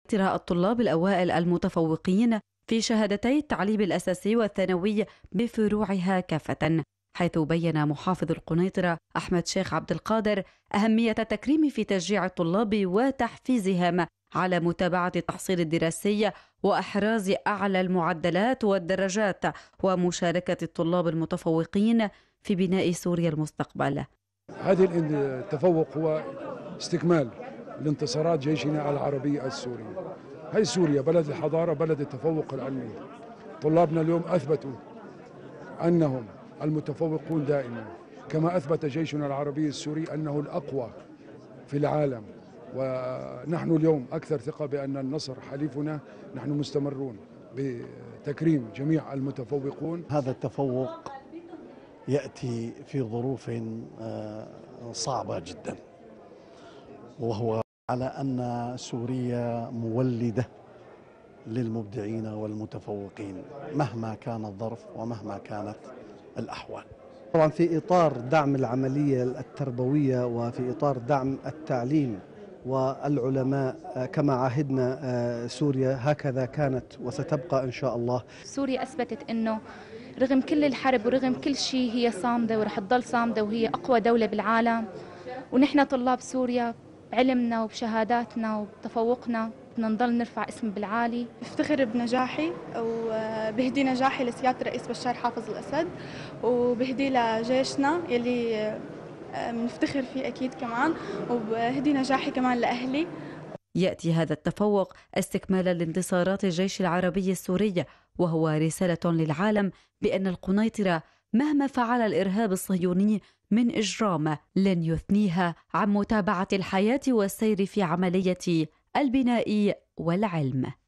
الطلاب الأوائل المتفوقين في شهادتي التعليم الأساسي والثانوي بفروعها كافة، حيث بين محافظ القنيطرة أحمد شيخ عبد القادر أهمية التكريم في تشجيع الطلاب وتحفيزهم على متابعة التحصيل الدراسي وإحراز أعلى المعدلات والدرجات ومشاركة الطلاب المتفوقين في بناء سوريا المستقبل. هذا التفوق هو استكمال لانتصارات جيشنا العربي السوري. هي سوريا بلد الحضارة، بلد التفوق العلمي. طلابنا اليوم أثبتوا أنهم المتفوقون دائما، كما أثبت جيشنا العربي السوري أنه الأقوى في العالم، ونحن اليوم أكثر ثقة بأن النصر حليفنا. نحن مستمرون بتكريم جميع المتفوقون. هذا التفوق يأتي في ظروف صعبة جدا، وهو على أن سوريا مولدة للمبدعين والمتفوقين مهما كان الظرف ومهما كانت الأحوال. طبعا في إطار دعم العملية التربوية وفي إطار دعم التعليم والعلماء كما عهدنا سوريا هكذا كانت وستبقى إن شاء الله. سوريا أثبتت أنه رغم كل الحرب ورغم كل شيء هي صامدة ورح تضل صامدة، وهي أقوى دولة بالعالم. ونحن طلاب سوريا بعلمنا وبشهاداتنا وبتفوقنا بدنا نضل نرفع اسم بالعالي. بفتخر بنجاحي وبهدي نجاحي لسيادة الرئيس بشار حافظ الأسد، وبهدي لجيشنا يلي بنفتخر فيه أكيد كمان، وبهدي نجاحي كمان لأهلي. يأتي هذا التفوق استكمالا لانتصارات الجيش العربي السوري، وهو رسالة للعالم بأن القنيطرة مهما فعل الإرهاب الصهيوني من إجرام لن يثنيها عن متابعة الحياة والسير في عملية البناء والعلم.